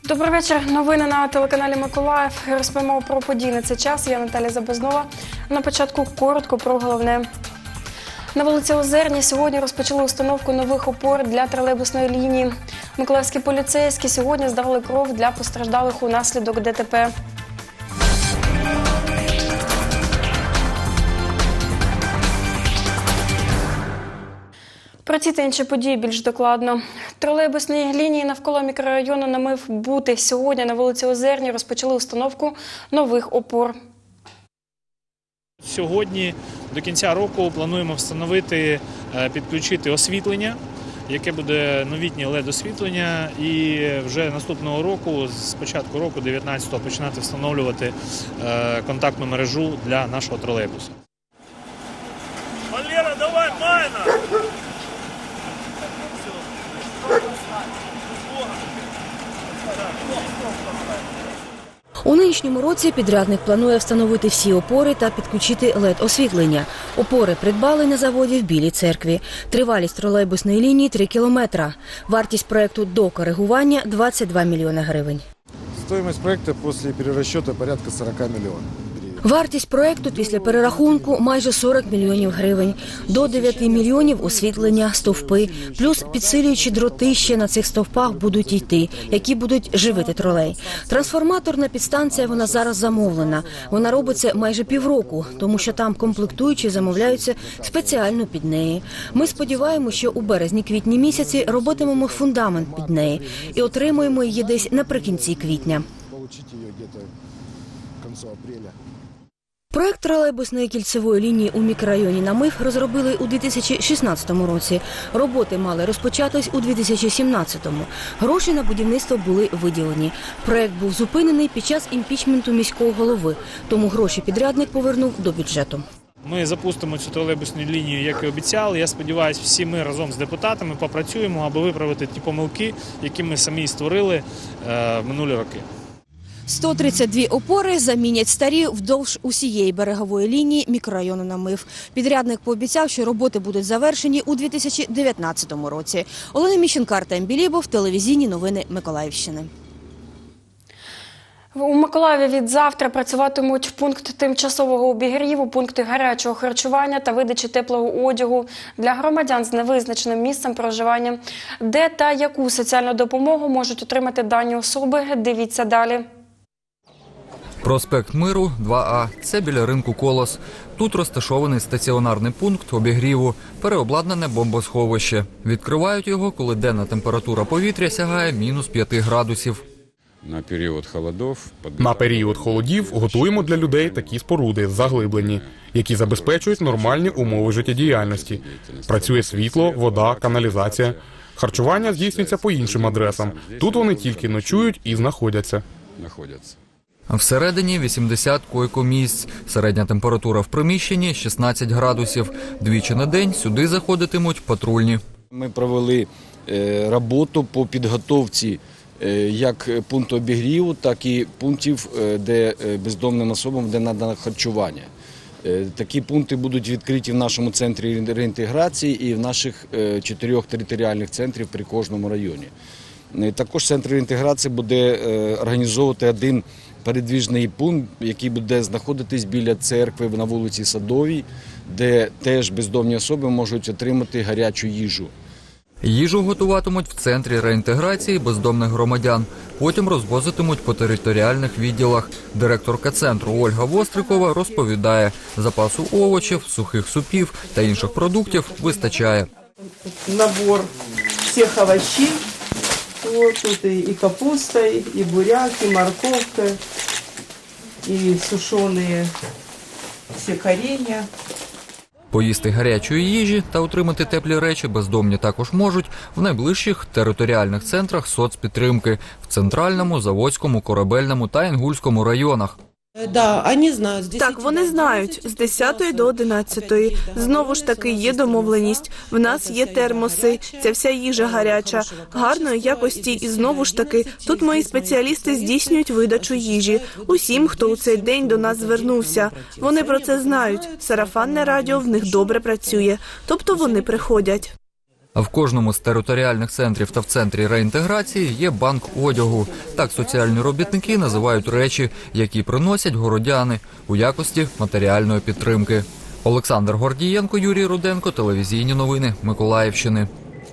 Добрий вечір. Новини на телеканалі Миколаїв. Розповімо про події на цей час. Я Наталя Забезнова. На початку коротко про головне. На вулиці Озерній сьогодні розпочали установку нових опор для тролейбусної лінії. Миколаївські поліцейські сьогодні здавали кров для постраждалих унаслідок ДТП. Про ці та інші події більш докладно. Тролейбусні лінії навколо мікрорайону Намив-Бути сьогодні на вулиці Озерній розпочали установку нових опор. Сьогодні до кінця року плануємо встановити, підключити освітлення, яке буде новітнє LED-освітлення, і вже наступного року, з початку року 19-го, починати встановлювати контактну мережу для нашого тролейбусу. Валера, давай, майна! У нинішньому році підрядник планує встановити всі опори та підключити LED-освітлення. Опори придбали на заводі в Білій Церкві. Тривалість тролейбусної лінії – 3 кілометри. Вартість проєкту до коригування – 22 мільйони гривень. Стоимость проекта після перерозчету порядка 40 мільйонів. Вартість проєкту після перерахунку – майже 40 мільйонів гривень. До 9 мільйонів – освітлення, стовпи. Плюс підсилюючі дроти ще на цих стовпах будуть йти, які будуть живити тролей. Трансформаторна підстанція, вона зараз замовлена. Вона робиться майже півроку, тому що там комплектуючі замовляються спеціально під неї. Ми сподіваємося, що у березні-квітні місяці робитимемо фундамент під неї і отримуємо її десь наприкінці квітня. Проєкт тролейбусної кільцевої лінії у мікрорайоні Намив розробили у 2016 році. Роботи мали розпочатись у 2017-му. Гроші на будівництво були виділені. Проєкт був зупинений під час імпічменту міського голови, тому гроші підрядник повернув до бюджету. Ми запустимо цю тролейбусну лінію, як і обіцяли. Я сподіваюся, всі ми разом з депутатами попрацюємо, аби виправити ті помилки, які ми самі створили в минулі роки. 132 опори замінять старі вдовж усієї берегової лінії мікрорайону Намив. Підрядник пообіцяв, що роботи будуть завершені у 2019 році. Олена Міщенко, Артем Білібов, телевізійні новини Миколаївщини. У Миколаєві від завтра працюватимуть пункт тимчасового обігріву, пункти гарячого харчування та видачі теплого одягу для громадян з невизначеним місцем проживання. Де та яку соціальну допомогу можуть отримати дані особи, дивіться далі. Проспект Миру, 2А. Це біля ринку «Колос». Тут розташований стаціонарний пункт обігріву, переобладнане бомбосховище. Відкривають його, коли денна температура повітря сягає мінус 5 градусів. На період холодів готуємо для людей такі споруди, заглиблені, які забезпечують нормальні умови життєдіяльності. Працює світло, вода, каналізація. Харчування здійснюється по іншим адресам. Тут вони тільки ночують і знаходяться. Всередині 80 койко-місць. Середня температура в приміщенні – 16 градусів. Двічі на день сюди заходитимуть патрульні. Ми провели роботу по підготовці як пункту обігріву, так і пунктів, де бездомним особам буде надано харчування. Такі пункти будуть відкриті в нашому центрі реінтеграції і в наших 4 територіальних центрах при кожному районі. Також центр реінтеграції буде організовувати один передвіжний пункт, який буде знаходитись біля церкви на вулиці Садовій, де теж бездомні особи можуть отримати гарячу їжу. Їжу готуватимуть в центрі реінтеграції бездомних громадян. Потім розвозитимуть по територіальних відділах. Директорка центру Ольга Вострикова розповідає, запасу овочів, сухих супів та інших продуктів вистачає. Набор всіх овочів. Вот тут и капуста, и буряк, и морковка, и сушеные все коріння. Поїсти гарячої їжі та отримати теплі речі бездомні також можуть в найближчих територіальних центрах соцпідтримки – в Центральному, Заводському, Корабельному та Інгульському районах. Так, вони знають, з 10 до 11. Знову ж таки, є домовленість. В нас є термоси, ця вся їжа гаряча, гарної якості. І знову ж таки, тут мої спеціалісти здійснюють видачу їжі. Усім, хто у цей день до нас звернувся. Вони про це знають. Сарафанне радіо в них добре працює. Тобто вони приходять. А в кожному з територіальних центрів та в центрі реінтеграції є банк одягу. Так соціальні робітники називають речі, які приносять городяни у якості матеріальної підтримки. Олександр Гордієнко, Юрій Руденко, телевізійні новини Миколаївщини.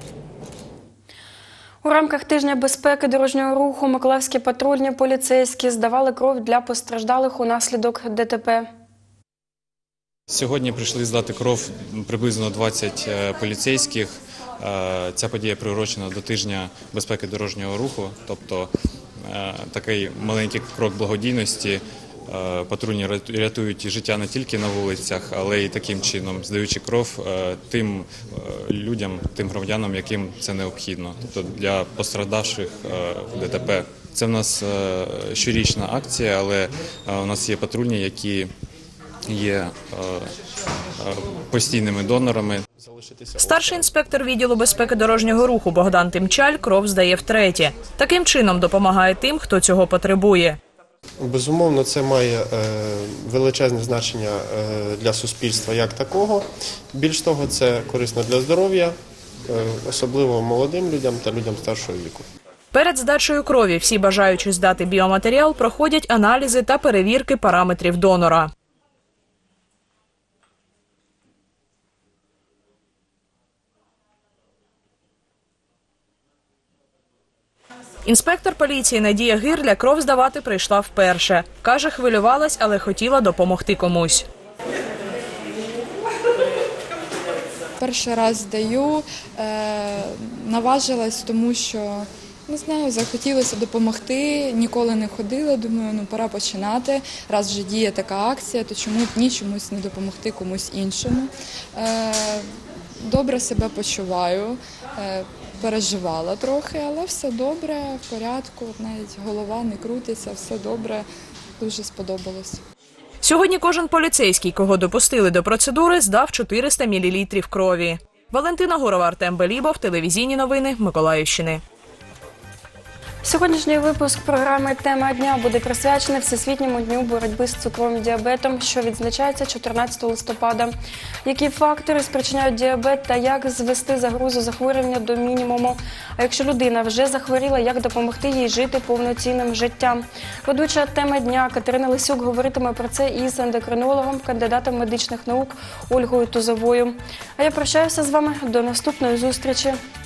У рамках тижня безпеки дорожнього руху миколаївські патрульні поліцейські здавали кров для постраждалих унаслідок ДТП. Сьогодні прийшли здати кров приблизно 20 поліцейських. Ця подія приурочена до тижня безпеки дорожнього руху, тобто такий маленький крок благодійності. Патрульні рятують життя не тільки на вулицях, але й таким чином, здаючи кров тим людям, тим громадянам, яким це необхідно, тобто для постраждавших в ДТП. Це в нас щорічна акція, але у нас є патрульні, які є постійними донорами. Старший інспектор відділу безпеки дорожнього руху Богдан Тимчаль кров здає втретє. Таким чином допомагає тим, хто цього потребує. Безумовно, це має величезне значення для суспільства як такого. Більш того, це корисно для здоров'я, особливо молодим людям та людям старшого віку. Перед здачею крові всі бажаючі здати біоматеріал проходять аналізи та перевірки параметрів донора. Інспектор поліції Надія Гирля кров здавати прийшла вперше. Каже, хвилювалась, але хотіла допомогти комусь. Перший раз здаю, наважилась, тому що, не знаю, захотілося допомогти, ніколи не ходила, думаю, пора починати. Раз вже діє така акція, то чому б ні, чомусь не допомогти комусь іншому. Добре себе почуваю. Переживала трохи, але все добре, в порядку, навіть голова не крутиться, все добре, дуже сподобалось. Сьогодні кожен поліцейський, кого допустили до процедури, здав 400 мл крові. Валентина Гурова, Артем Белібов, телевізійні новини Миколаївщини. Сьогоднішній випуск програми «Тема дня» буде присвячений Всесвітньому дню боротьби з цукровим діабетом, що відзначається 14 листопада. Які фактори спричиняють діабет та як звести загрозу захворювання до мінімуму? А якщо людина вже захворіла, як допомогти їй жити повноцінним життям? Ведуча «Тема дня» Катерина Лисюк говоритиме про це із ендокринологом, кандидатом медичних наук Ольгою Тузовою. А я прощаюся з вами до наступної зустрічі.